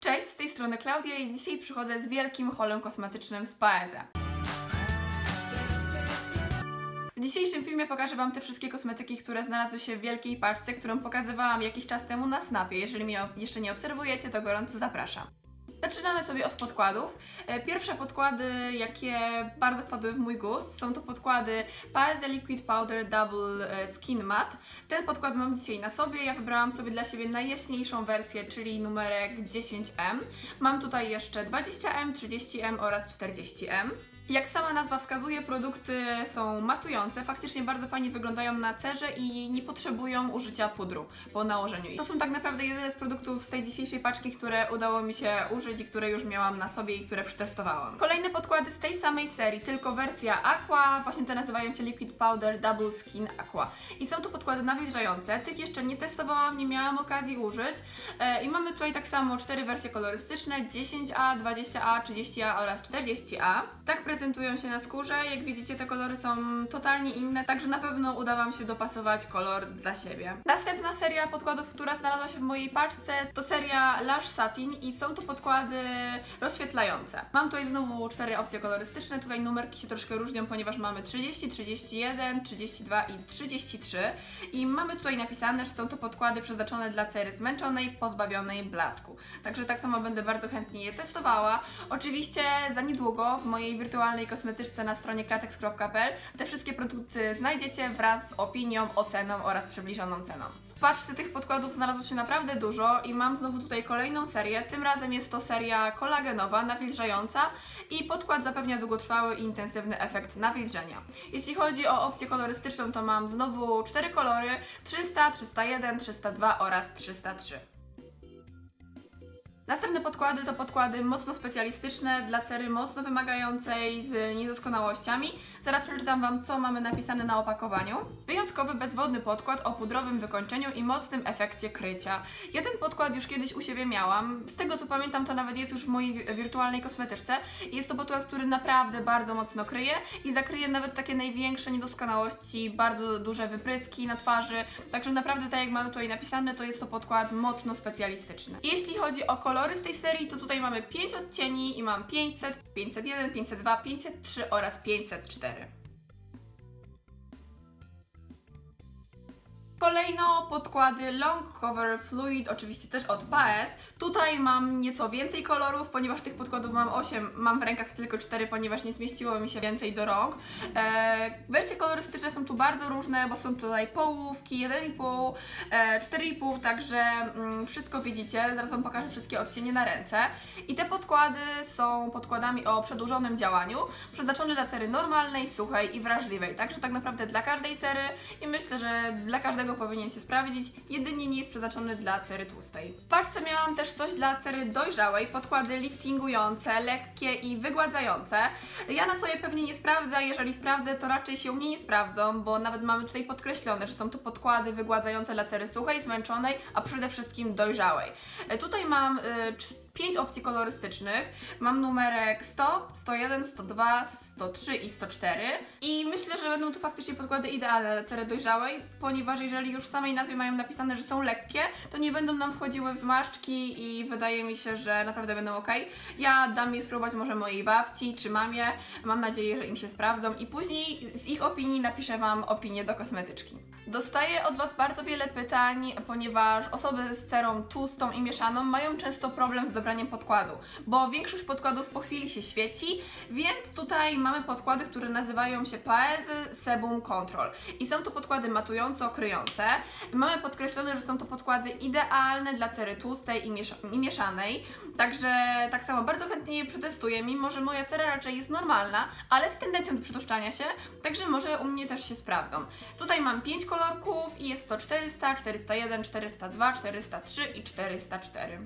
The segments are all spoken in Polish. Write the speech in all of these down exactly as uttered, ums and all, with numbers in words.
Cześć, z tej strony Klaudia i dzisiaj przychodzę z wielkim haulem kosmetycznym z Paese. W dzisiejszym filmie pokażę Wam te wszystkie kosmetyki, które znalazły się w wielkiej paczce, którą pokazywałam jakiś czas temu na Snapie. Jeżeli mnie jeszcze nie obserwujecie, to gorąco zapraszam. Zaczynamy sobie od podkładów. Pierwsze podkłady, jakie bardzo wpadły w mój gust, są to podkłady Paese Liquid Powder Double Skin Matte. Ten podkład mam dzisiaj na sobie. Ja wybrałam sobie dla siebie najjaśniejszą wersję, czyli numerek dziesięć M. Mam tutaj jeszcze dwadzieścia M, trzydzieści M oraz czterdzieści M. Jak sama nazwa wskazuje, produkty są matujące, faktycznie bardzo fajnie wyglądają na cerze i nie potrzebują użycia pudru po nałożeniu. I to są tak naprawdę jedyne z produktów z tej dzisiejszej paczki, które udało mi się użyć i które już miałam na sobie i które przetestowałam. Kolejne podkłady z tej samej serii, tylko wersja Aqua, właśnie te nazywają się Liquid Powder Double Skin Aqua. I są to podkłady nawilżające, tych jeszcze nie testowałam, nie miałam okazji użyć. I mamy tutaj tak samo cztery wersje kolorystyczne, dziesięć A, dwadzieścia A, trzydzieści A oraz czterdzieści A. Tak prezentują się na skórze. Jak widzicie, te kolory są totalnie inne, także na pewno uda Wam się dopasować kolor dla siebie. Następna seria podkładów, która znalazła się w mojej paczce, to seria Lush Satin i są to podkłady rozświetlające. Mam tutaj znowu cztery opcje kolorystyczne. Tutaj numerki się troszkę różnią, ponieważ mamy trzydzieści, trzydzieści jeden, trzydzieści dwa i trzydzieści trzy i mamy tutaj napisane, że są to podkłady przeznaczone dla cery zmęczonej, pozbawionej blasku. Także tak samo będę bardzo chętnie je testowała. Oczywiście za niedługo w mojej wirtualnej kosmetyczce na stronie klatex kropka p l te wszystkie produkty znajdziecie wraz z opinią, oceną oraz przybliżoną ceną. W paczce tych podkładów znalazło się naprawdę dużo i mam znowu tutaj kolejną serię. Tym razem jest to seria kolagenowa, nawilżająca i podkład zapewnia długotrwały i intensywny efekt nawilżenia. Jeśli chodzi o opcję kolorystyczną, to mam znowu cztery kolory: trzysta, trzysta jeden, trzysta dwa oraz trzysta trzy. Następne podkłady to podkłady mocno specjalistyczne dla cery mocno wymagającej z niedoskonałościami. Zaraz przeczytam Wam, co mamy napisane na opakowaniu. Wyjątkowy bezwodny podkład o pudrowym wykończeniu i mocnym efekcie krycia. Ja ten podkład już kiedyś u siebie miałam. Z tego co pamiętam, to nawet jest już w mojej wirtualnej kosmetyczce. Jest to podkład, który naprawdę bardzo mocno kryje i zakryje nawet takie największe niedoskonałości, bardzo duże wypryski na twarzy. Także naprawdę, tak jak mamy tutaj napisane, to jest to podkład mocno specjalistyczny. Jeśli chodzi o kolory z tej serii, to tutaj mamy pięć odcieni i mam pięćset, pięćset jeden, pięćset dwa, pięćset trzy oraz pięćset cztery. Kolejno podkłady Long Cover Fluid, oczywiście też od Paese. Tutaj mam nieco więcej kolorów, ponieważ tych podkładów mam osiem, mam w rękach tylko cztery, ponieważ nie zmieściło mi się więcej do rąk. Eee, wersje kolorystyczne są tu bardzo różne, bo są tutaj połówki, jeden i pół, e, cztery i pół, także mm, wszystko widzicie. Zaraz Wam pokażę wszystkie odcienie na ręce. I te podkłady są podkładami o przedłużonym działaniu, przeznaczone dla cery normalnej, suchej i wrażliwej. Także tak naprawdę dla każdej cery i myślę, że dla każdego powinien się sprawdzić, jedynie nie jest przeznaczony dla cery tłustej. W paczce miałam też coś dla cery dojrzałej, podkłady liftingujące, lekkie i wygładzające. Ja na sobie pewnie nie sprawdzę, jeżeli sprawdzę, to raczej się u mnie nie sprawdzą, bo nawet mamy tutaj podkreślone, że są to podkłady wygładzające dla cery suchej, zmęczonej, a przede wszystkim dojrzałej. Tutaj mam y, pięć opcji kolorystycznych. Mam numerek sto, sto jeden, sto dwa, sto trzy i sto cztery i myślę, że będą to faktycznie podkłady idealne dla cery dojrzałej, ponieważ jeżeli już w samej nazwie mają napisane, że są lekkie, to nie będą nam wchodziły w zmarszczki i wydaje mi się, że naprawdę będą ok. Ja dam je spróbować może mojej babci czy mamie, mam nadzieję, że im się sprawdzą i później z ich opinii napiszę Wam opinię do kosmetyczki. Dostaję od Was bardzo wiele pytań, ponieważ osoby z cerą tłustą i mieszaną mają często problem z dobraniem podkładu, bo większość podkładów po chwili się świeci, więc tutaj mamy podkłady, które nazywają się Paese Sebum Control i są to podkłady matująco-kryjące. Mamy podkreślone, że są to podkłady idealne dla cery tłustej i, miesza i mieszanej, także tak samo bardzo chętnie je przetestuję, mimo że moja cera raczej jest normalna, ale z tendencją do przytłuszczania się, także może u mnie też się sprawdzą. Tutaj mam pięć kolorków i jest to czterysta, czterysta jeden, czterysta dwa, czterysta trzy i czterysta cztery.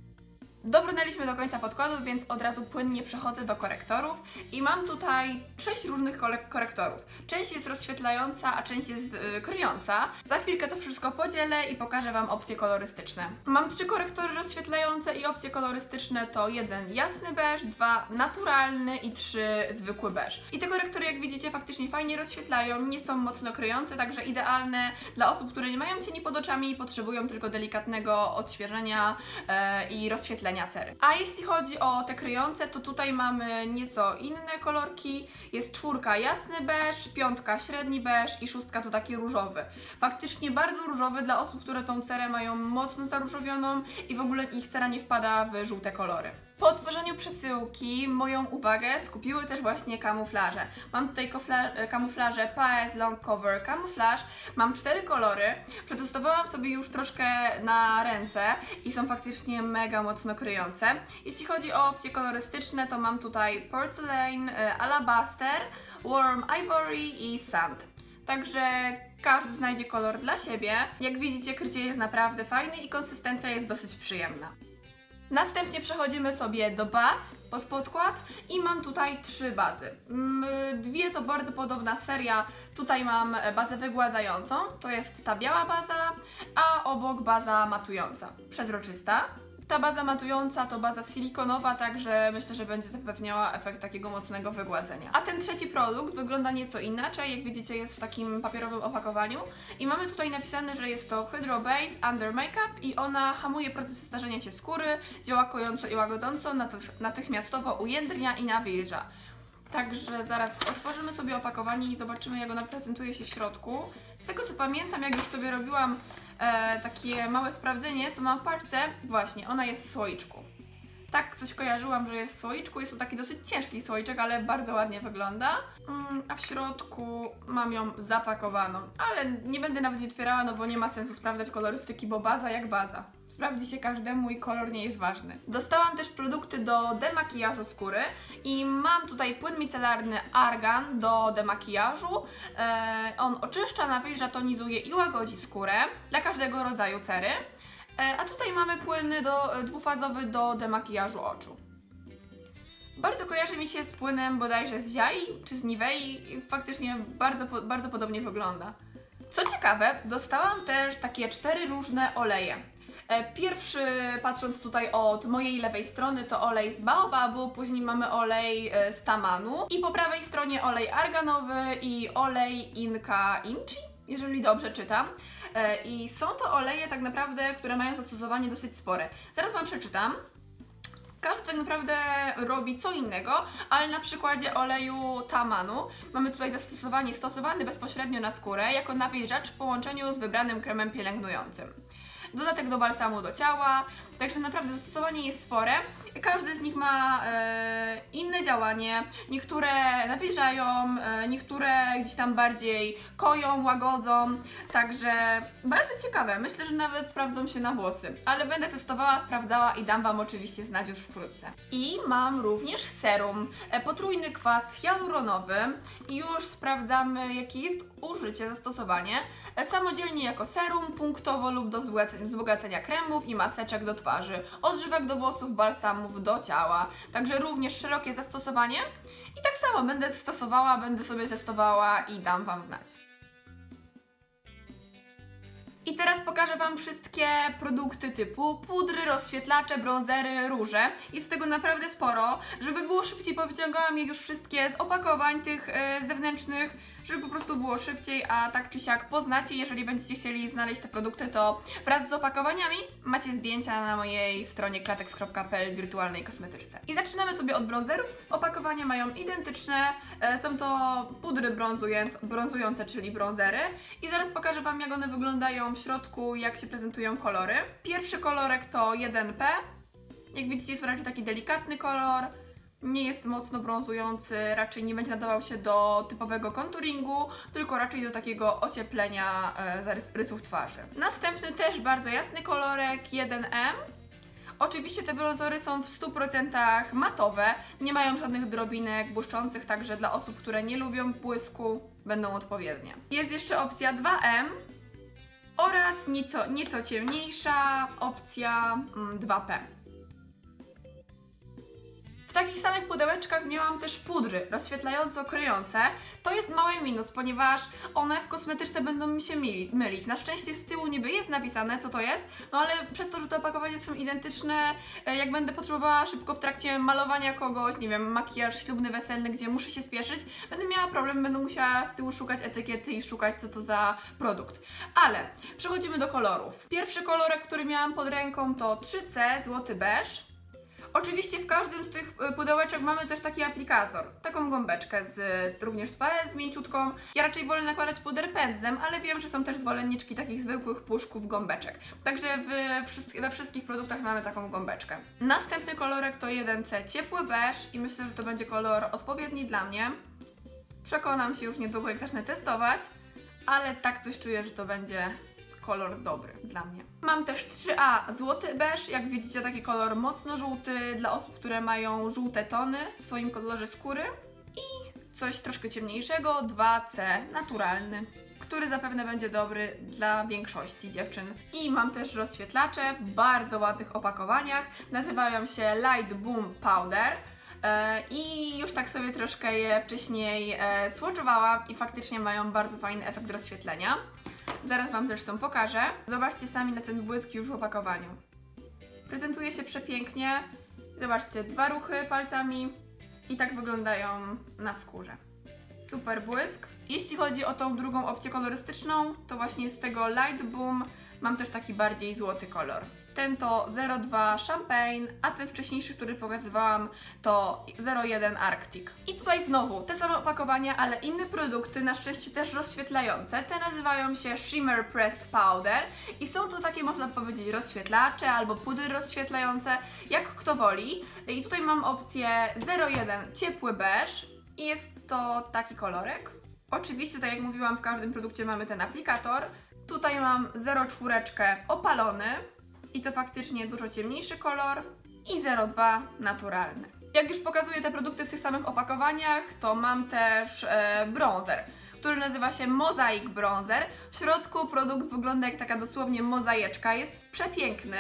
Dobrnęliśmy do końca podkładów, więc od razu płynnie przechodzę do korektorów i mam tutaj sześć różnych korektorów. Część jest rozświetlająca, a część jest yy, kryjąca. Za chwilkę to wszystko podzielę i pokażę Wam opcje kolorystyczne. Mam trzy korektory rozświetlające i opcje kolorystyczne to jeden jasny beż, dwa naturalny i trzy zwykły beż. I te korektory, jak widzicie, faktycznie fajnie rozświetlają, nie są mocno kryjące, także idealne dla osób, które nie mają cieni pod oczami i potrzebują tylko delikatnego odświeżenia yy, i rozświetlenia. wygładzenia cery. A jeśli chodzi o te kryjące, to tutaj mamy nieco inne kolorki. Jest czwórka jasny beż, piątka średni beż i szóstka to taki różowy. Faktycznie bardzo różowy dla osób, które tą cerę mają mocno zaróżowioną i w ogóle ich cera nie wpada w żółte kolory. Po otworzeniu przesyłki moją uwagę skupiły też właśnie kamuflaże. Mam tutaj kamuflaże P A S Long Cover Camouflage. Mam cztery kolory. Przetestowałam sobie już troszkę na ręce i są faktycznie mega mocno kryjące. Jeśli chodzi o opcje kolorystyczne, to mam tutaj Porcelain, Alabaster, Warm Ivory i Sand. Także każdy znajdzie kolor dla siebie. Jak widzicie, krycie jest naprawdę fajne i konsystencja jest dosyć przyjemna. Następnie przechodzimy sobie do baz pod podkład i mam tutaj trzy bazy. Dwie to bardzo podobna seria. Tutaj mam bazę wygładzającą, to jest ta biała baza, a obok baza matująca, przezroczysta. Ta baza matująca to baza silikonowa, także myślę, że będzie zapewniała efekt takiego mocnego wygładzenia. A ten trzeci produkt wygląda nieco inaczej, jak widzicie jest w takim papierowym opakowaniu i mamy tutaj napisane, że jest to Hydro Base Under Makeup i ona hamuje procesy starzenia się skóry, działa kojąco i łagodząco, natychmiastowo ujędrnia i nawilża. Także zaraz otworzymy sobie opakowanie i zobaczymy, jak ona prezentuje się w środku. Z tego co pamiętam, jak już sobie robiłam e, takie małe sprawdzenie, co mam w paczce, właśnie, ona jest w słoiczku. Tak coś kojarzyłam, że jest w słoiczku, jest to taki dosyć ciężki słoiczek, ale bardzo ładnie wygląda. Mm, a w środku mam ją zapakowaną, ale nie będę nawet otwierała, no bo nie ma sensu sprawdzać kolorystyki, bo baza jak baza. Sprawdzi się każdemu i kolor nie jest ważny. Dostałam też produkty do demakijażu skóry i mam tutaj płyn micelarny Argan do demakijażu. E, on oczyszcza, nawilża, tonizuje i łagodzi skórę dla każdego rodzaju cery. E, a tutaj mamy płyn do, dwufazowy do demakijażu oczu. Bardzo kojarzy mi się z płynem bodajże z Ziai czy z Nivei i faktycznie bardzo, bardzo podobnie wygląda. Co ciekawe, dostałam też takie cztery różne oleje. Pierwszy, patrząc tutaj od mojej lewej strony, to olej z baobabu, później mamy olej z tamanu i po prawej stronie olej arganowy i olej Inka Inchi, jeżeli dobrze czytam. I są to oleje tak naprawdę, które mają zastosowanie dosyć spore. Zaraz Wam przeczytam. Każdy tak naprawdę robi co innego, ale na przykładzie oleju tamanu mamy tutaj zastosowanie stosowany bezpośrednio na skórę jako nawilżacz w połączeniu z wybranym kremem pielęgnującym. Dodatek do balsamu do ciała, także naprawdę zastosowanie jest spore. Każdy z nich ma e, inne działanie, niektóre nawilżają, e, niektóre gdzieś tam bardziej koją, łagodzą, także bardzo ciekawe, myślę, że nawet sprawdzą się na włosy, ale będę testowała, sprawdzała i dam Wam oczywiście znać już wkrótce. I mam również serum, e, potrójny kwas hialuronowy i już sprawdzamy, jakie jest użycie, zastosowanie, e, samodzielnie jako serum, punktowo lub do wzbogacenia kremów i maseczek do twarzy, odżywek do włosów, balsamów do ciała, także również szerokie zastosowanie i tak samo będę stosowała, będę sobie testowała i dam Wam znać. I teraz pokażę Wam wszystkie produkty typu pudry, rozświetlacze, bronzery, róże. Jest tego naprawdę sporo. Żeby było szybciej, powyciągałam je już wszystkie z opakowań tych yy, zewnętrznych, żeby po prostu było szybciej, a tak czy siak poznacie. Jeżeli będziecie chcieli znaleźć te produkty, to wraz z opakowaniami macie zdjęcia na mojej stronie klatex kropka p l wirtualnej kosmetyczce. I zaczynamy sobie od bronzerów. Opakowania mają identyczne, e, są to pudry brązujące, brązujące, czyli bronzery. I zaraz pokażę Wam, jak one wyglądają w środku, jak się prezentują kolory. Pierwszy kolorek to jeden P. Jak widzicie, jest raczej taki delikatny kolor. Nie jest mocno brązujący, raczej nie będzie nadawał się do typowego konturingu, tylko raczej do takiego ocieplenia e, rysów twarzy. Następny też bardzo jasny kolorek, jeden M. Oczywiście te bronzery są w stu procentach matowe, nie mają żadnych drobinek błyszczących, także dla osób, które nie lubią błysku, będą odpowiednie. Jest jeszcze opcja dwa M oraz nieco, nieco ciemniejsza opcja mm, dwa P. W takich samych pudełeczkach miałam też pudry rozświetlająco-kryjące. To jest mały minus, ponieważ one w kosmetyczce będą mi się mylić. Na szczęście z tyłu niby jest napisane, co to jest, no ale przez to, że te opakowania są identyczne, jak będę potrzebowała szybko w trakcie malowania kogoś, nie wiem, makijaż ślubny, weselny, gdzie muszę się spieszyć, będę miała problem, będę musiała z tyłu szukać etykiety i szukać, co to za produkt. Ale przechodzimy do kolorów. Pierwszy kolorek, który miałam pod ręką, to trzy C, złoty beż. Oczywiście w każdym z tych pudełeczek mamy też taki aplikator, taką gąbeczkę z, również z P S, z mięciutką. Ja raczej wolę nakładać puder pędzlem, ale wiem, że są też zwolenniczki takich zwykłych puszków gąbeczek. Także w, w, we wszystkich produktach mamy taką gąbeczkę. Następny kolorek to jeden C ciepły beż i myślę, że to będzie kolor odpowiedni dla mnie. Przekonam się już niedługo, jak zacznę testować, ale tak coś czuję, że to będzie kolor dobry dla mnie. Mam też trzy A złoty beż, jak widzicie taki kolor mocno żółty dla osób, które mają żółte tony w swoim kolorze skóry i coś troszkę ciemniejszego, dwa C naturalny, który zapewne będzie dobry dla większości dziewczyn. I mam też rozświetlacze w bardzo ładnych opakowaniach, nazywają się Light Boom Powder. I już tak sobie troszkę je wcześniej swatchowałam i faktycznie mają bardzo fajny efekt rozświetlenia. Zaraz Wam zresztą pokażę. Zobaczcie sami na ten błysk już w opakowaniu. Prezentuje się przepięknie. Zobaczcie, dwa ruchy palcami i tak wyglądają na skórze. Super błysk. Jeśli chodzi o tą drugą opcję kolorystyczną, to właśnie z tego Light Boom mam też taki bardziej złoty kolor. Ten to zero dwa Champagne, a ten wcześniejszy, który pokazywałam, to zero jeden Arctic. I tutaj znowu te same opakowania, ale inne produkty, na szczęście też rozświetlające. Te nazywają się Shimmer Pressed Powder i są to takie, można powiedzieć, rozświetlacze albo pudry rozświetlające, jak kto woli. I tutaj mam opcję zero jeden ciepły beż i jest to taki kolorek. Oczywiście, tak jak mówiłam, w każdym produkcie mamy ten aplikator. Tutaj mam zero cztery opalony i to faktycznie dużo ciemniejszy kolor i zero dwa naturalny. Jak już pokazuję te produkty w tych samych opakowaniach, to mam też e, bronzer, który nazywa się Mosaic Bronzer. W środku produkt wygląda jak taka dosłownie mozaiczka, jest przepiękny.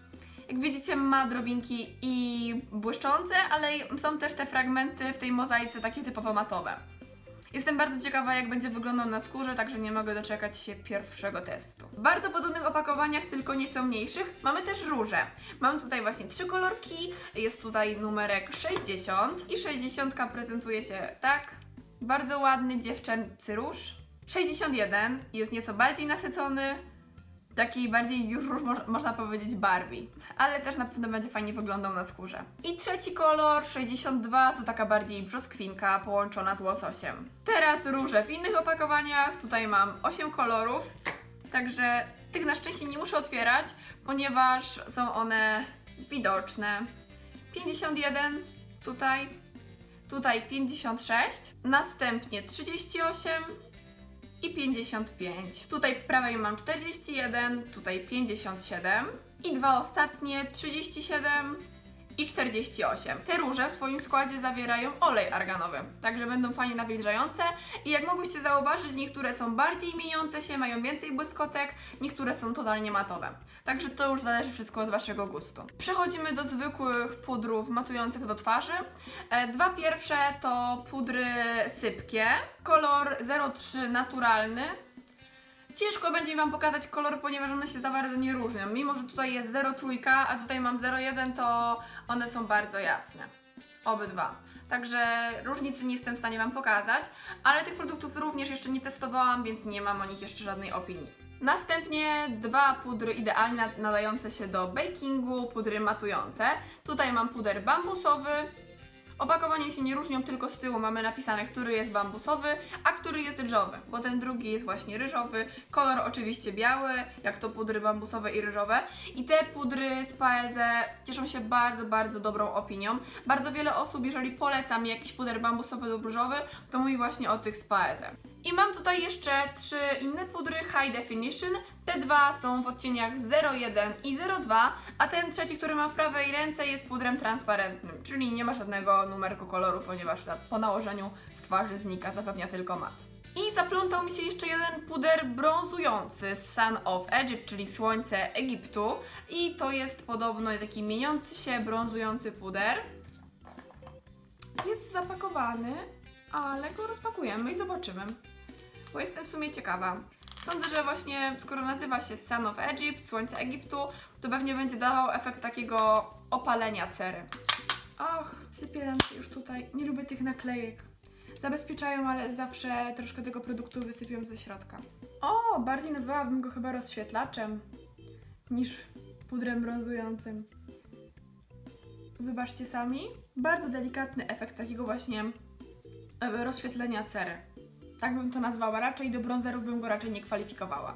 Jak widzicie, ma drobinki i błyszczące, ale są też te fragmenty w tej mozaice takie typowo matowe. Jestem bardzo ciekawa, jak będzie wyglądał na skórze, także nie mogę doczekać się pierwszego testu. W bardzo podobnych opakowaniach, tylko nieco mniejszych, mamy też róże. Mam tutaj właśnie trzy kolorki, jest tutaj numerek sześćdziesiąt i sześćdziesiątka prezentuje się tak. Bardzo ładny dziewczęcy róż. sześćdziesiąt jeden jest nieco bardziej nasycony, taki bardziej już róż, można powiedzieć, Barbie, ale też na pewno będzie fajnie wyglądał na skórze. I trzeci kolor, sześćdziesiąt dwa, to taka bardziej brzoskwinka połączona z łososiem. Teraz róże w innych opakowaniach, tutaj mam osiem kolorów, także tych na szczęście nie muszę otwierać, ponieważ są one widoczne. pięćdziesiąt jeden tutaj, tutaj pięćdziesiąt sześć, następnie trzydzieści osiem i pięćdziesiąt pięć. Tutaj po prawej mam czterdzieści jeden, tutaj pięćdziesiąt siedem i dwa ostatnie trzydzieści siedem i czterdzieści osiem. Te róże w swoim składzie zawierają olej arganowy, także będą fajnie nawilżające i jak mogłyście zauważyć, niektóre są bardziej mieniące się, mają więcej błyskotek, niektóre są totalnie matowe. Także to już zależy wszystko od Waszego gustu. Przechodzimy do zwykłych pudrów matujących do twarzy. E, dwa pierwsze to pudry sypkie, kolor zero trzy naturalny. Ciężko będzie Wam pokazać kolor, ponieważ one się za bardzo nie różnią. Mimo że tutaj jest zero trzy, a tutaj mam zero jeden, to one są bardzo jasne. Obydwa. Także różnicy nie jestem w stanie Wam pokazać, ale tych produktów również jeszcze nie testowałam, więc nie mam o nich jeszcze żadnej opinii. Następnie dwa pudry idealnie nadające się do bakingu, pudry matujące. Tutaj mam puder bambusowy. Opakowania się nie różnią, tylko z tyłu mamy napisane, który jest bambusowy, a który jest ryżowy, bo ten drugi jest właśnie ryżowy. Kolor oczywiście biały, jak to pudry bambusowe i ryżowe. I te pudry z Paese cieszą się bardzo, bardzo dobrą opinią. Bardzo wiele osób, jeżeli poleca mi jakiś puder bambusowy lub ryżowy, to mówi właśnie o tych z Paese. I mam tutaj jeszcze trzy inne pudry High Definition. Te dwa są w odcieniach zero jeden i zero dwa, a ten trzeci, który mam w prawej ręce, jest pudrem transparentnym, czyli nie ma żadnego numerku koloru, ponieważ po nałożeniu z twarzy znika, zapewnia tylko mat. I zaplątał mi się jeszcze jeden puder brązujący z Sun of Egypt, czyli Słońce Egiptu. I to jest podobno taki mieniący się, brązujący puder. Jest zapakowany, ale go rozpakujemy i zobaczymy, bo jestem w sumie ciekawa. Sądzę, że właśnie skoro nazywa się Sun of Egypt, Słońce Egiptu, to pewnie będzie dawał efekt takiego opalenia cery. Och, sypie nam się już tutaj. Nie lubię tych naklejek. Zabezpieczają, ale zawsze troszkę tego produktu wysypią ze środka. O, bardziej nazwałabym go chyba rozświetlaczem niż pudrem brązującym. Zobaczcie sami. Bardzo delikatny efekt takiego właśnie rozświetlenia cery. Tak bym to nazwała. Raczej do bronzerów bym go raczej nie kwalifikowała.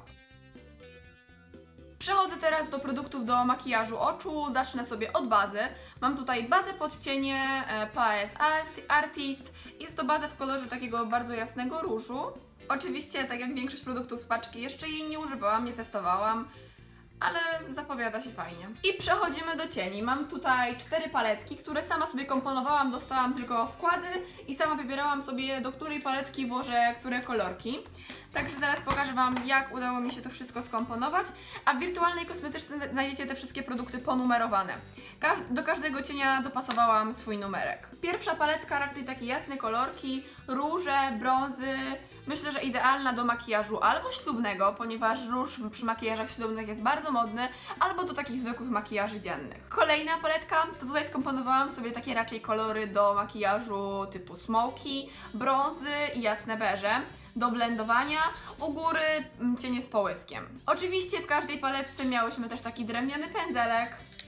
Przechodzę teraz do produktów do makijażu oczu. Zacznę sobie od bazy. Mam tutaj bazę pod cienie P A S Artist. Jest to baza w kolorze takiego bardzo jasnego różu. Oczywiście, tak jak większość produktów z paczki, jeszcze jej nie używałam, nie testowałam, ale zapowiada się fajnie. I przechodzimy do cieni. Mam tutaj cztery paletki, które sama sobie komponowałam, dostałam tylko wkłady i sama wybierałam sobie, do której paletki włożę które kolorki. Także zaraz pokażę Wam, jak udało mi się to wszystko skomponować, a w wirtualnej kosmetyczce znajdziecie te wszystkie produkty ponumerowane. Każ do każdego cienia dopasowałam swój numerek. Pierwsza paletka raczej takie jasne kolorki, róże, brązy. Myślę, że idealna do makijażu albo ślubnego, ponieważ róż przy makijażach ślubnych jest bardzo modny, albo do takich zwykłych makijaży dziennych. Kolejna paletka, to tutaj skomponowałam sobie takie raczej kolory do makijażu typu smoky, brązy i jasne beże. Do blendowania, u góry cienie z połyskiem. Oczywiście w każdej paletce miałyśmy też taki drewniany pędzelek,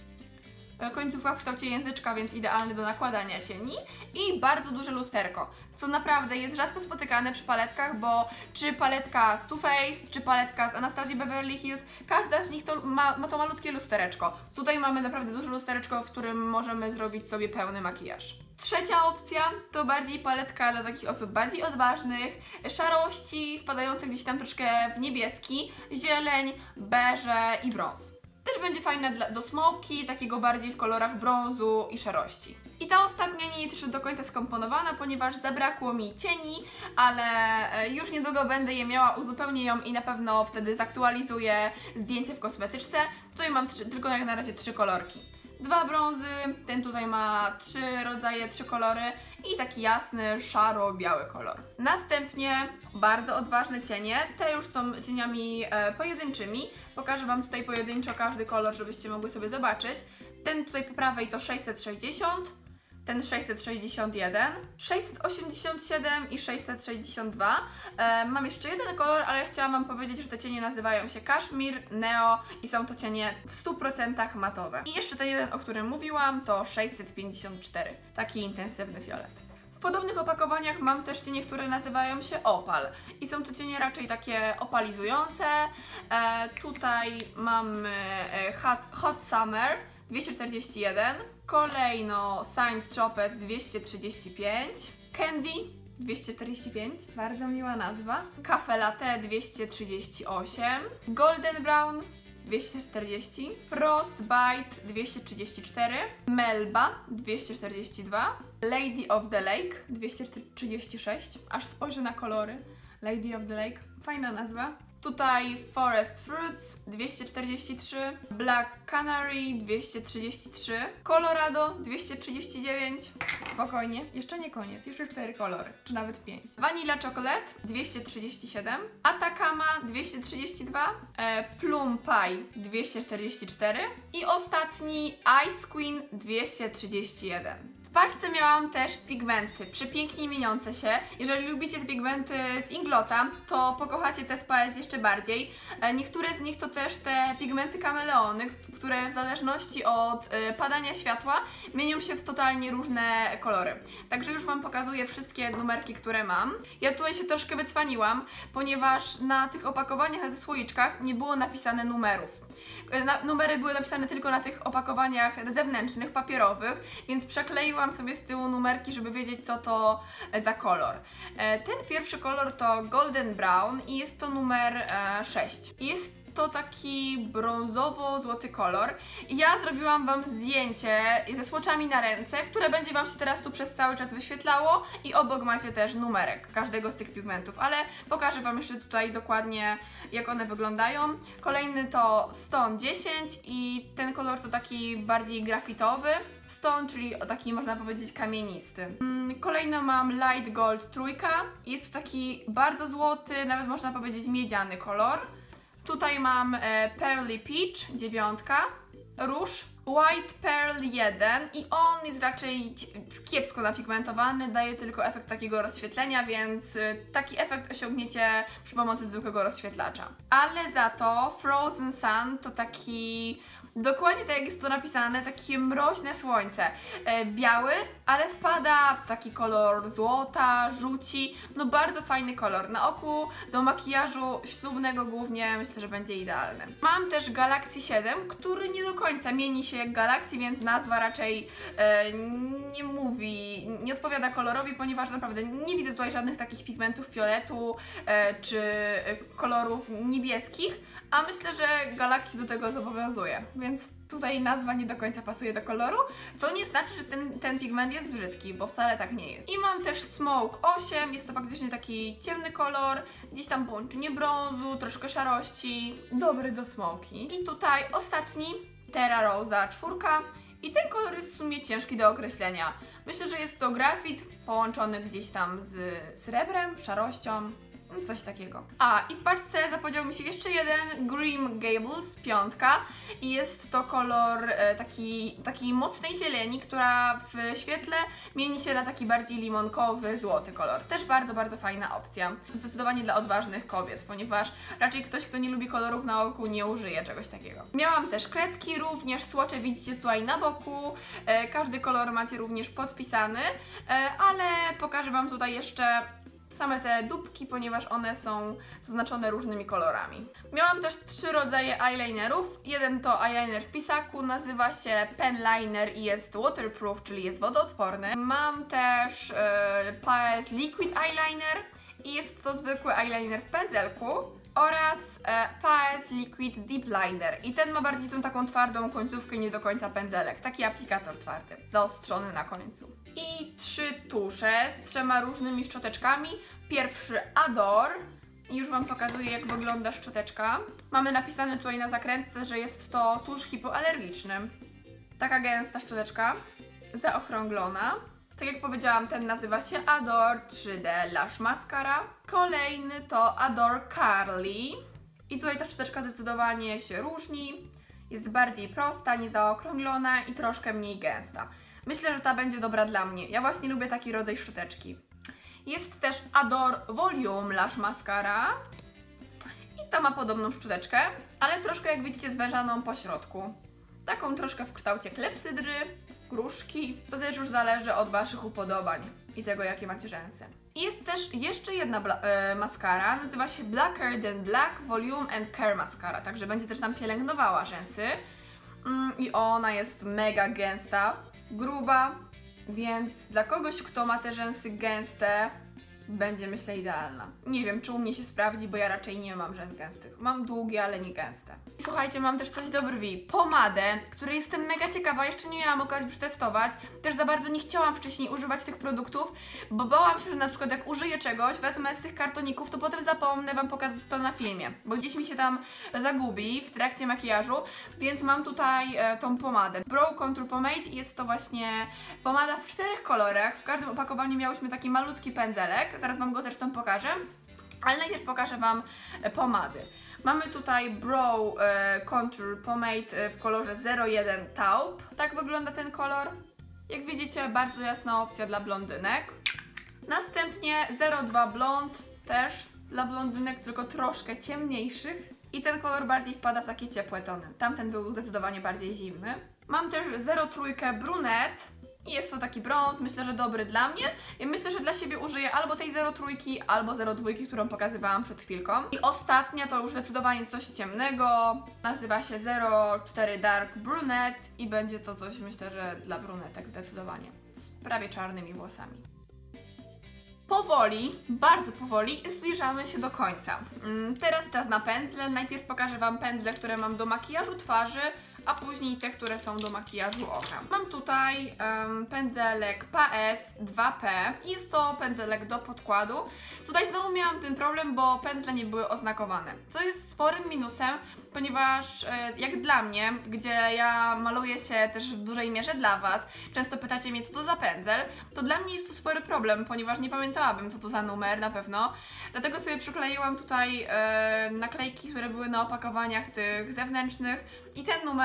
końcówka w kształcie języczka, więc idealny do nakładania cieni i bardzo duże lusterko, co naprawdę jest rzadko spotykane przy paletkach, bo czy paletka z Too Faced, czy paletka z Anastazji Beverly Hills, każda z nich to ma, ma to malutkie lustereczko. Tutaj mamy naprawdę duże lustereczko, w którym możemy zrobić sobie pełny makijaż. Trzecia opcja to bardziej paletka dla takich osób bardziej odważnych, szarości, wpadających gdzieś tam troszkę w niebieski, zieleń, beże i brąz. Też będzie fajna dla, do smoki, takiego bardziej w kolorach brązu i szarości. I ta ostatnia nie jest jeszcze do końca skomponowana, ponieważ zabrakło mi cieni, ale już niedługo będę je miała, uzupełnię ją i na pewno wtedy zaktualizuję zdjęcie w kosmetyczce. Tutaj mam trzy, tylko jak na razie trzy kolorki. Dwa brązy, ten tutaj ma trzy rodzaje, trzy kolory i taki jasny, szaro-biały kolor. Następnie bardzo odważne cienie, te już są cieniami e, pojedynczymi. Pokażę Wam tutaj pojedynczo każdy kolor, żebyście mogły sobie zobaczyć. Ten tutaj po prawej to sześćset sześćdziesiąt, ten sześćset sześćdziesiąt jeden, sześćset osiemdziesiąt siedem i sześćset sześćdziesiąt dwa. E, mam jeszcze jeden kolor, ale chciałam Wam powiedzieć, że te cienie nazywają się Kashmir Neo i są to cienie w stu procentach matowe. I jeszcze ten jeden, o którym mówiłam, to sześćset pięćdziesiąt cztery, taki intensywny fiolet. W podobnych opakowaniach mam też cienie, które nazywają się Opal i są to cienie raczej takie opalizujące. E, tutaj mamy Hot, Hot Summer dwieście czterdzieści jeden, kolejno Saint Tropez dwieście trzydzieści pięć, Candy dwieście czterdzieści pięć, bardzo miła nazwa, Cafe Latte dwieście trzydzieści osiem, Golden Brown dwieście czterdzieści, Frostbite dwieście trzydzieści cztery, Melba dwieście czterdzieści dwa, Lady of the Lake dwieście trzydzieści sześć, aż spojrzę na kolory, Lady of the Lake, fajna nazwa. Tutaj Forest Fruits dwieście czterdzieści trzy, Black Canary dwieście trzydzieści trzy, Colorado dwieście trzydzieści dziewięć, spokojnie, jeszcze nie koniec, jeszcze cztery kolory, czy nawet pięć. Vanilla Chocolate dwieście trzydzieści siedem, Atacama dwieście trzydzieści dwa, e, Plum Pie dwieście czterdzieści cztery i ostatni Ice Queen dwieście trzydzieści jeden. W paczce miałam też pigmenty, przepięknie mieniące się. Jeżeli lubicie te pigmenty z Inglota, to pokochacie te z P A S jeszcze bardziej. Niektóre z nich to też te pigmenty kameleony, które w zależności od padania światła mienią się w totalnie różne kolory. Także już Wam pokazuję wszystkie numerki, które mam. Ja tutaj się troszkę wycwaniłam, ponieważ na tych opakowaniach, na tych słoiczkach nie było napisane numerów. Na, numery były napisane tylko na tych opakowaniach zewnętrznych, papierowych, więc przekleiłam sobie z tyłu numerki, żeby wiedzieć, co to za kolor. Ten pierwszy kolor to Golden Brown i jest to numer sześć. Jest to taki brązowo-złoty kolor. Ja zrobiłam Wam zdjęcie ze swatchami na ręce, które będzie Wam się teraz tu przez cały czas wyświetlało i obok macie też numerek każdego z tych pigmentów, ale pokażę Wam jeszcze tutaj dokładnie, jak one wyglądają. Kolejny to Stone dziesięć i ten kolor to taki bardziej grafitowy stone, czyli taki można powiedzieć kamienisty. Kolejno mam Light Gold trójka. Jest to taki bardzo złoty, nawet można powiedzieć miedziany kolor. Tutaj mam e, Pearly Peach dziewiątka, róż White Pearl jeden i on jest raczej kiepsko napigmentowany, daje tylko efekt takiego rozświetlenia, więc y, taki efekt osiągniecie przy pomocy zwykłego rozświetlacza. Ale za to Frozen Sun to taki Dokładnie tak jak jest to napisane, takie mroźne słońce. E, biały, ale wpada w taki kolor złota, żółci. No bardzo fajny kolor. Na oku do makijażu ślubnego głównie myślę, że będzie idealny. Mam też Galaxy siedem, który nie do końca mieni się jak Galaxy, więc nazwa raczej e, nie mówi, nie odpowiada kolorowi, ponieważ naprawdę nie widzę tutaj żadnych takich pigmentów fioletu e, czy kolorów niebieskich, a myślę, że Galaxy do tego zobowiązuje, więc tutaj nazwa nie do końca pasuje do koloru, co nie znaczy, że ten, ten pigment jest brzydki, bo wcale tak nie jest. I mam też Smoke osiem, jest to faktycznie taki ciemny kolor, gdzieś tam połączenie brązu, troszkę szarości, dobry do smoki. I tutaj ostatni, Terra Rosa czwórka. I ten kolor jest w sumie ciężki do określenia. Myślę, że jest to grafit połączony gdzieś tam z srebrem, szarością, coś takiego. A, i w paczce zapodział mi się jeszcze jeden Green Gables piątka i jest to kolor e, taki, takiej mocnej zieleni, która w świetle mieni się na taki bardziej limonkowy, złoty kolor. Też bardzo, bardzo fajna opcja. Zdecydowanie dla odważnych kobiet, ponieważ raczej ktoś, kto nie lubi kolorów na oku, nie użyje czegoś takiego. Miałam też kredki, również słocze widzicie tutaj na boku. E, każdy kolor macie również podpisany, e, ale pokażę Wam tutaj jeszcze same te dupki, ponieważ one są zaznaczone różnymi kolorami. Miałam też trzy rodzaje eyelinerów. Jeden to eyeliner w pisaku, nazywa się Pen Liner i jest waterproof, czyli jest wodoodporny. Mam też e, P A S Liquid Eyeliner i jest to zwykły eyeliner w pędzelku oraz e, P A S Liquid Deep Liner i ten ma bardziej tą taką twardą końcówkę, nie do końca pędzelek, taki aplikator twardy, zaostrzony na końcu. I trzy tusze z trzema różnymi szczoteczkami. Pierwszy Adore i już Wam pokazuję, jak wygląda szczoteczka. Mamy napisane tutaj na zakrętce, że jest to tusz hipoalergiczny. Taka gęsta szczoteczka, zaokrąglona. Tak jak powiedziałam, ten nazywa się Adore trzy D Lash Mascara. Kolejny to Adore Curly. I tutaj ta szczoteczka zdecydowanie się różni. Jest bardziej prosta, niezaokrąglona i troszkę mniej gęsta. Myślę, że ta będzie dobra dla mnie. Ja właśnie lubię taki rodzaj szczoteczki. Jest też Adore Volume Lash Mascara. I ta ma podobną szczoteczkę, ale troszkę, jak widzicie, zwężaną po środku. Taką troszkę w kształcie klepsydry, gruszki. To też już zależy od Waszych upodobań i tego, jakie macie rzęsy. Jest też jeszcze jedna e, maskara, nazywa się Blacker Than Black Volume and Care Mascara, także będzie też nam pielęgnowała rzęsy. Mm, I ona jest mega gęsta, gruba, więc dla kogoś, kto ma te rzęsy gęste, będzie, myślę, idealna. Nie wiem, czy u mnie się sprawdzi, bo ja raczej nie mam rzęs gęstych. Mam długie, ale nie gęste. Słuchajcie, mam też coś do brwi. Pomadę, której jestem mega ciekawa, jeszcze nie miałam okazji przetestować. Też za bardzo nie chciałam wcześniej używać tych produktów, bo bałam się, że na przykład jak użyję czegoś, wezmę z tych kartoników, to potem zapomnę Wam pokazać to na filmie, bo gdzieś mi się tam zagubi w trakcie makijażu, więc mam tutaj e, tą pomadę. Brow Contour Pomade i jest to właśnie pomada w czterech kolorach. W każdym opakowaniu miałyśmy taki malutki pędzelek, zaraz Wam go zresztą pokażę, ale najpierw pokażę Wam e, pomady. Mamy tutaj Brow e, Contour Pomade e, w kolorze zero jeden Taupe. Tak wygląda ten kolor. Jak widzicie, bardzo jasna opcja dla blondynek. Następnie zero dwa Blond, też dla blondynek, tylko troszkę ciemniejszych. I ten kolor bardziej wpada w takie ciepłe tony. Tamten był zdecydowanie bardziej zimny. Mam też zero trzy Brunette. I jest to taki brąz, myślę, że dobry dla mnie. I myślę, że dla siebie użyję albo tej zero trzy, albo zero dwa, którą pokazywałam przed chwilką. I ostatnia to już zdecydowanie coś ciemnego. Nazywa się zero cztery Dark Brunette i będzie to coś, myślę, że dla brunetek zdecydowanie. Z prawie czarnymi włosami. Powoli, bardzo powoli zbliżamy się do końca. Teraz czas na pędzle. Najpierw pokażę Wam pędzle, które mam do makijażu twarzy, a później te, które są do makijażu oka. Mam tutaj um, pędzelek P A S dwa P. Jest to pędzelek do podkładu. Tutaj znowu miałam ten problem, bo pędzle nie były oznakowane, co jest sporym minusem, ponieważ e, jak dla mnie, gdzie ja maluję się też w dużej mierze dla Was, często pytacie mnie, co to za pędzel, to dla mnie jest to spory problem, ponieważ nie pamiętałabym, co to za numer na pewno. Dlatego sobie przykleiłam tutaj e, naklejki, które były na opakowaniach tych zewnętrznych i ten numerek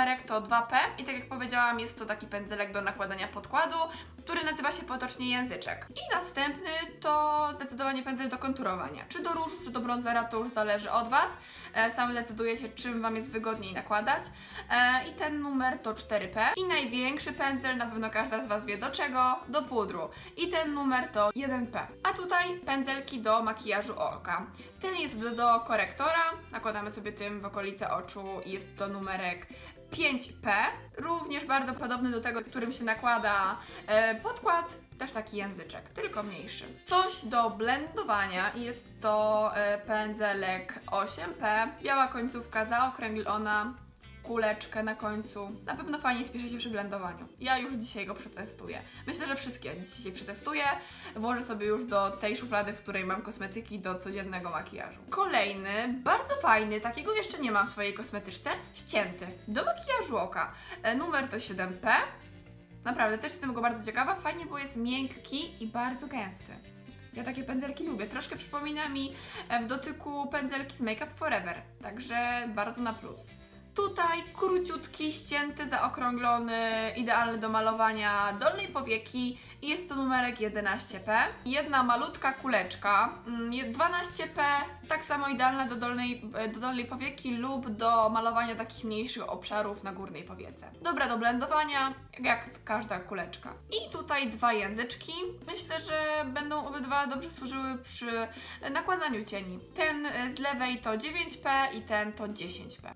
numerek to dwa P i tak jak powiedziałam, jest to taki pędzelek do nakładania podkładu, który nazywa się potocznie języczek. I następny to zdecydowanie pędzel do konturowania. Czy do różu, czy do brązera, to już zależy od Was. E, sami decydujecie, czym Wam jest wygodniej nakładać. E, I ten numer to cztery P. I największy pędzel, na pewno każda z Was wie do czego, do pudru. I ten numer to jeden P. A tutaj pędzelki do makijażu oka. Ten jest do, do korektora, nakładamy sobie tym w okolice oczu i jest to numerek pięć P, również bardzo podobny do tego, którym się nakłada e, podkład, też taki języczek, tylko mniejszy. Coś do blendowania i jest to e, pędzelek osiem P, biała końcówka zaokrąglona, kuleczkę na końcu. Na pewno fajnie spieszy się przy blendowaniu. Ja już dzisiaj go przetestuję. Myślę, że wszystkie dzisiaj przetestuję. Włożę sobie już do tej szuflady, w której mam kosmetyki do codziennego makijażu. Kolejny, bardzo fajny, takiego jeszcze nie mam w swojej kosmetyczce, ścięty, do makijażu oka. E, numer to siedem P. Naprawdę, też jestem go bardzo ciekawa. Fajnie, bo jest miękki i bardzo gęsty. Ja takie pędzelki lubię. Troszkę przypomina mi w dotyku pędzelki z Make Up Forever. Także bardzo na plus. Tutaj króciutki, ścięty, zaokrąglony, idealny do malowania dolnej powieki i jest to numerek jedenaście P. Jedna malutka kuleczka, dwanaście P, tak samo idealna do dolnej, do dolnej powieki lub do malowania takich mniejszych obszarów na górnej powiece. Dobra do blendowania, jak każda kuleczka. I tutaj dwa języczki. Myślę, że będą obydwa dobrze służyły przy nakładaniu cieni. Ten z lewej to dziewięć P i ten to dziesięć P.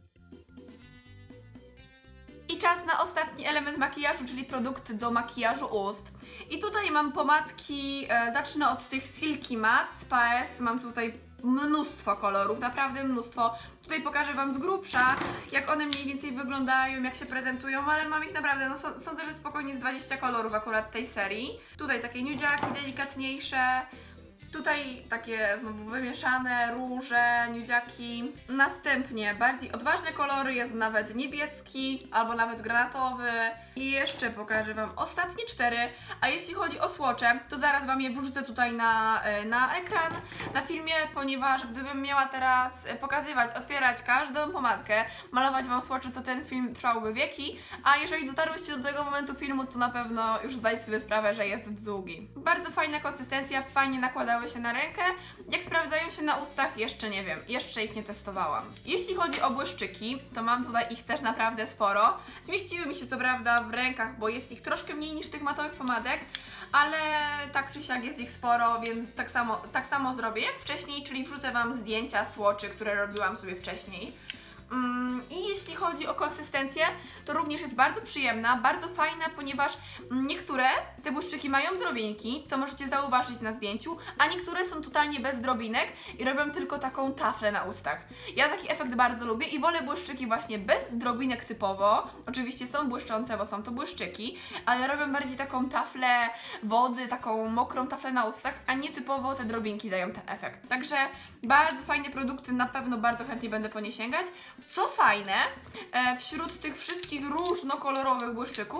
I czas na ostatni element makijażu, czyli produkty do makijażu ust. I tutaj mam pomadki, e, zacznę od tych Silky Matte z P A S. Mam tutaj mnóstwo kolorów, naprawdę mnóstwo. Tutaj pokażę Wam z grubsza, jak one mniej więcej wyglądają, jak się prezentują, ale mam ich naprawdę, no sądzę, że spokojnie z dwadzieścia kolorów akurat tej serii. Tutaj takie nudziaki delikatniejsze. Tutaj takie znowu wymieszane, róże, nudziaki. Następnie bardziej odważne kolory, jest nawet niebieski albo nawet granatowy. I jeszcze pokażę Wam ostatnie cztery. A jeśli chodzi o swatche, to zaraz Wam je wrzucę tutaj na, na ekran, na filmie, ponieważ gdybym miała teraz pokazywać, otwierać każdą pomadkę, malować Wam swatche, to ten film trwałby wieki. A jeżeli dotarłyście do tego momentu filmu, to na pewno już zdajcie sobie sprawę, że jest długi. Bardzo fajna konsystencja, fajnie nakładały się na rękę. Jak sprawdzają się na ustach, jeszcze nie wiem, jeszcze ich nie testowałam. Jeśli chodzi o błyszczyki, to mam tutaj ich też naprawdę sporo. Zmieściły mi się co prawda w rękach, bo jest ich troszkę mniej niż tych matowych pomadek, ale tak czy siak jest ich sporo, więc tak samo, tak samo zrobię jak wcześniej, czyli wrzucę Wam zdjęcia swatchy, które robiłam sobie wcześniej. I jeśli chodzi o konsystencję, to również jest bardzo przyjemna, bardzo fajna, ponieważ niektóre te błyszczyki mają drobinki, co możecie zauważyć na zdjęciu, a niektóre są totalnie bez drobinek i robią tylko taką taflę na ustach. Ja taki efekt bardzo lubię i wolę błyszczyki właśnie bez drobinek typowo. Oczywiście są błyszczące, bo są to błyszczyki, ale robią bardziej taką taflę wody, taką mokrą taflę na ustach, a nie typowo te drobinki dają ten efekt. Także bardzo fajne produkty, na pewno bardzo chętnie będę po nie sięgać. Co fajne, wśród tych wszystkich różnokolorowych błyszczyków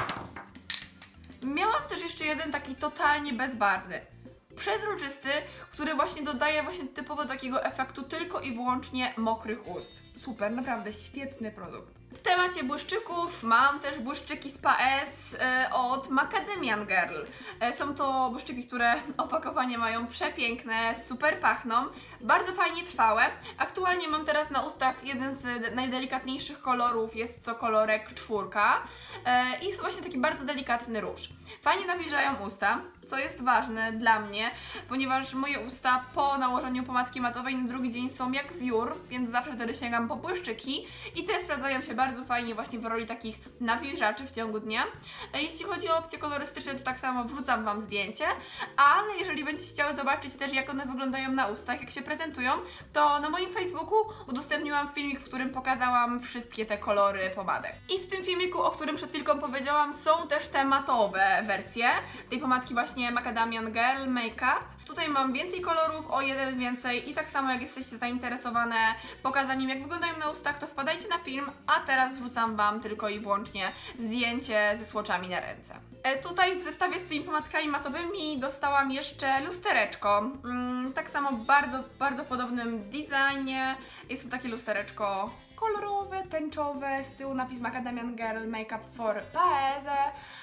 miałam też jeszcze jeden taki totalnie bezbarwny, przezroczysty, który właśnie dodaje właśnie typowo takiego efektu tylko i wyłącznie mokrych ust. Super, naprawdę świetny produkt. W temacie błyszczyków mam też błyszczyki z P A S e, od Macadamian Girl. E, są to błyszczyki, które opakowanie mają przepiękne, super pachną, bardzo fajnie trwałe. Aktualnie mam teraz na ustach jeden z najdelikatniejszych kolorów, jest to kolorek czwórka e, i jest właśnie taki bardzo delikatny róż. Fajnie nawilżają usta, co jest ważne dla mnie, ponieważ moje usta po nałożeniu pomadki matowej na drugi dzień są jak wiór, więc zawsze wtedy sięgam po błyszczyki i te sprawdzają się bardzo fajnie właśnie w roli takich nawilżaczy w ciągu dnia. Jeśli chodzi o opcje kolorystyczne, to tak samo wrzucam Wam zdjęcie, ale jeżeli będziecie chciały zobaczyć też, jak one wyglądają na ustach, jak się prezentują, to na moim Facebooku udostępniłam filmik, w którym pokazałam wszystkie te kolory pomadek. I w tym filmiku, o którym przed chwilką powiedziałam, są też te matowe wersje tej pomadki właśnie Macadamian Girl Makeup. Tutaj mam więcej kolorów, o jeden więcej i tak samo jak jesteście zainteresowane pokazaniem, jak wyglądają na ustach, to wpadajcie na film, a teraz wrzucam Wam tylko i wyłącznie zdjęcie ze swatchami na ręce. E, tutaj w zestawie z tymi pomadkami matowymi dostałam jeszcze lustereczko. Mm, tak samo w bardzo, bardzo podobnym designie. Jest to takie lustereczko kolorowe, tęczowe, z tyłu napis Macadamian Girl Makeup for Paese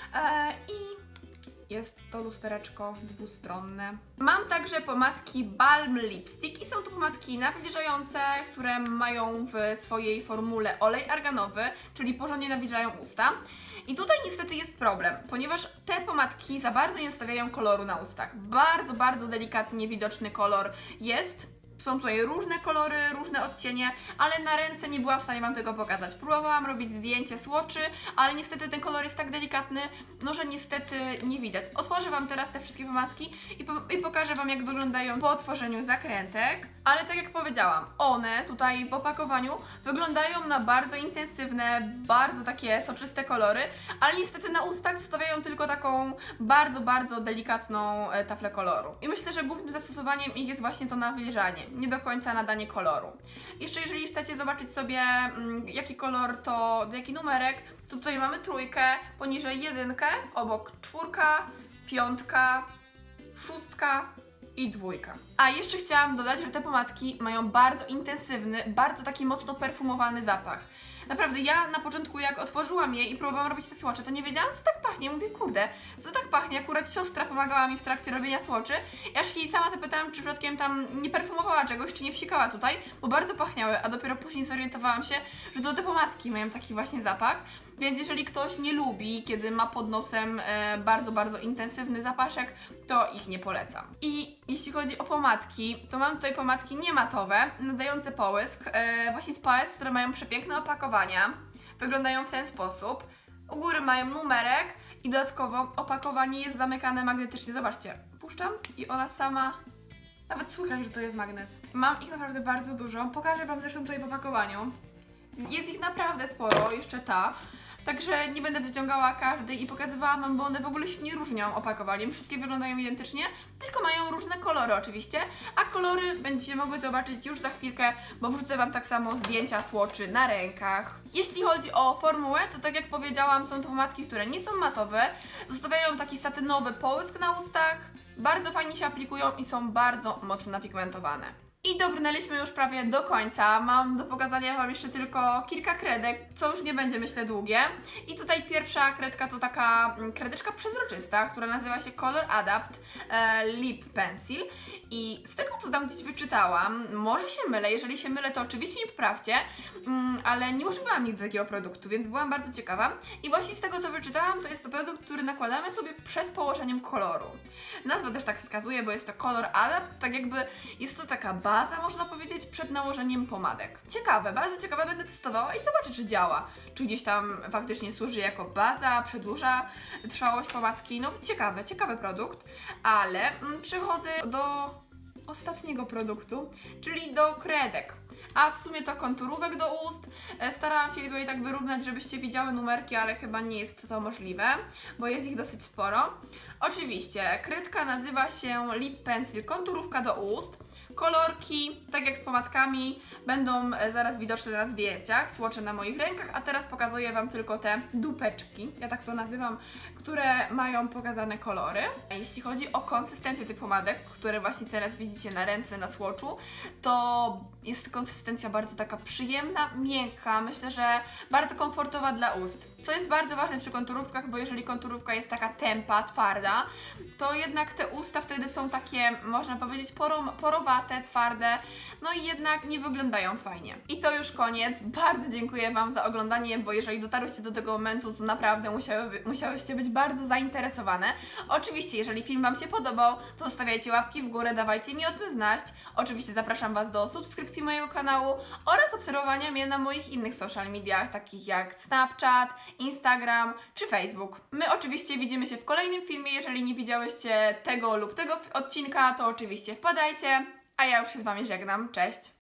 e, i jest to lustereczko dwustronne. Mam także pomadki Balm Lipstick i są to pomadki nawilżające, które mają w swojej formule olej arganowy, czyli porządnie nawilżają usta. I tutaj niestety jest problem, ponieważ te pomadki za bardzo nie zostawiają koloru na ustach. Bardzo, bardzo delikatnie widoczny kolor jest. Są tutaj różne kolory, różne odcienie, ale na ręce nie byłam w stanie Wam tego pokazać. Próbowałam robić zdjęcie swatchy, ale niestety ten kolor jest tak delikatny, no że niestety nie widać. Otworzę Wam teraz te wszystkie pomadki i, po i pokażę Wam, jak wyglądają po otworzeniu zakrętek. Ale tak jak powiedziałam, one tutaj w opakowaniu wyglądają na bardzo intensywne, bardzo takie soczyste kolory, ale niestety na ustach zostawiają tylko taką bardzo, bardzo delikatną taflę koloru. I myślę, że głównym zastosowaniem ich jest właśnie to nawilżanie, nie do końca nadanie koloru. Jeszcze jeżeli chcecie zobaczyć sobie mm, jaki kolor to, jaki numerek, to tutaj mamy trójkę, poniżej jedynkę, obok czwórka, piątka, szóstka i dwójka. A jeszcze chciałam dodać, że te pomadki mają bardzo intensywny, bardzo taki mocno perfumowany zapach. Naprawdę, ja na początku jak otworzyłam je i próbowałam robić te swatche, to nie wiedziałam, co tak pachnie. Mówię, kurde, co tak pachnie? Akurat siostra pomagała mi w trakcie robienia swatchy. Ja aż się jej sama zapytałam, czy przypadkiem tam nie perfumowała czegoś, czy nie psikała tutaj, bo bardzo pachniały, a dopiero później zorientowałam się, że to te pomadki mają taki właśnie zapach. Więc jeżeli ktoś nie lubi, kiedy ma pod nosem e, bardzo, bardzo intensywny zapaszek, to ich nie polecam. I jeśli chodzi o pomadki, to mam tutaj pomadki niematowe, nadające połysk, e, właśnie z Paes, które mają przepiękne opakowania. Wyglądają w ten sposób. U góry mają numerek i dodatkowo opakowanie jest zamykane magnetycznie. Zobaczcie, puszczam i ona sama... Nawet słychać, że to jest magnes. Mam ich naprawdę bardzo dużo. Pokażę Wam zresztą tutaj w opakowaniu. Jest ich naprawdę sporo, jeszcze ta. Także nie będę wyciągała każdej i pokazywała Wam, bo one w ogóle się nie różnią opakowaniem. Wszystkie wyglądają identycznie, tylko mają różne kolory oczywiście, a kolory będziecie mogły zobaczyć już za chwilkę, bo wrzucę Wam tak samo zdjęcia swatchy na rękach. Jeśli chodzi o formułę, to tak jak powiedziałam, są to pomadki, które nie są matowe, zostawiają taki satynowy połysk na ustach, bardzo fajnie się aplikują i są bardzo mocno napigmentowane. I dobrnęliśmy już prawie do końca. Mam do pokazania Wam jeszcze tylko kilka kredek, co już nie będzie, myślę, długie. I tutaj pierwsza kredka to taka kredeczka przezroczysta, która nazywa się Color Adapt e, Lip Pencil. I z tego, co tam gdzieś wyczytałam, może się mylę, jeżeli się mylę, to oczywiście mnie poprawcie, mm, ale nie używałam nigdy takiego produktu, więc byłam bardzo ciekawa. I właśnie z tego, co wyczytałam, to jest to produkt, który nakładamy sobie przed położeniem koloru. Nazwa też tak wskazuje, bo jest to Color Adapt, tak jakby jest to taka baza, można powiedzieć, przed nałożeniem pomadek. Ciekawe, bardzo ciekawe, będę testowała i zobaczę, czy działa. Czy gdzieś tam faktycznie służy jako baza, przedłuża trwałość pomadki. No ciekawe, ciekawy produkt, ale mm, przechodzę do ostatniego produktu, czyli do kredek. A w sumie to konturówek do ust. Starałam się je tutaj tak wyrównać, żebyście widziały numerki, ale chyba nie jest to możliwe, bo jest ich dosyć sporo. Oczywiście, kredka nazywa się Lip Pencil Konturówka do ust. Kolorki, tak jak z pomadkami, będą zaraz widoczne na zdjęciach, swatche na moich rękach, a teraz pokazuję Wam tylko te dupeczki, ja tak to nazywam, które mają pokazane kolory. A jeśli chodzi o konsystencję tych pomadek, które właśnie teraz widzicie na ręce, na swatchu, to jest konsystencja bardzo taka przyjemna, miękka, myślę, że bardzo komfortowa dla ust. Co jest bardzo ważne przy konturówkach, bo jeżeli konturówka jest taka tępa, twarda, to jednak te usta wtedy są takie, można powiedzieć, porowate, twarde, no i jednak nie wyglądają fajnie. I to już koniec. Bardzo dziękuję Wam za oglądanie, bo jeżeli dotarłyście do tego momentu, to naprawdę musiały, musiałyście być bardzo zainteresowane. Oczywiście, jeżeli film Wam się podobał, to zostawiajcie łapki w górę, dawajcie mi o tym znać. Oczywiście zapraszam Was do subskrypcji mojego kanału oraz obserwowania mnie na moich innych social mediach, takich jak Snapchat, Instagram czy Facebook. My oczywiście widzimy się w kolejnym filmie. Jeżeli nie widziałyście tego lub tego odcinka, to oczywiście wpadajcie, a ja już się z Wami żegnam. Cześć!